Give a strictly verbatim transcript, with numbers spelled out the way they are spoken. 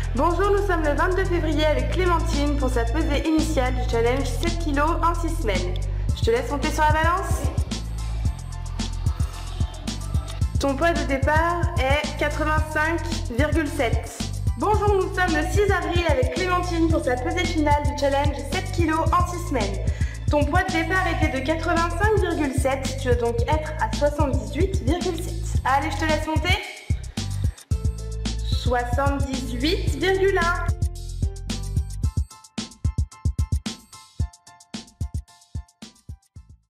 Bonjour, nous sommes le vingt-deux février avec Clémentine pour sa pesée initiale du challenge sept kilos en six semaines. Je te laisse monter sur la balance. Ton poids de départ est quatre-vingt-cinq virgule sept. Bonjour, nous sommes le six avril avec Clémentine pour sa pesée finale du challenge sept kilos en six semaines. Ton poids de départ était de quatre-vingt-cinq virgule sept, tu vas donc être à soixante-dix-huit virgule sept. Allez, je te laisse monter. soixante-dix-huit virgule un.